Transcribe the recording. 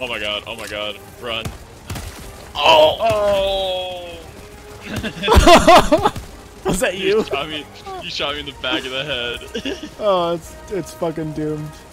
Oh my god, oh my god. Run. Oh! Oh! Was that you? You shot me in the back of the head. Oh, it's fucking doomed.